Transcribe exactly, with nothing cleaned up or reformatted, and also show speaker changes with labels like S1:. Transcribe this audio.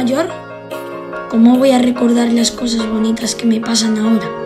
S1: mayor, ¿cómo voy a recordar las cosas bonitas que me pasan ahora?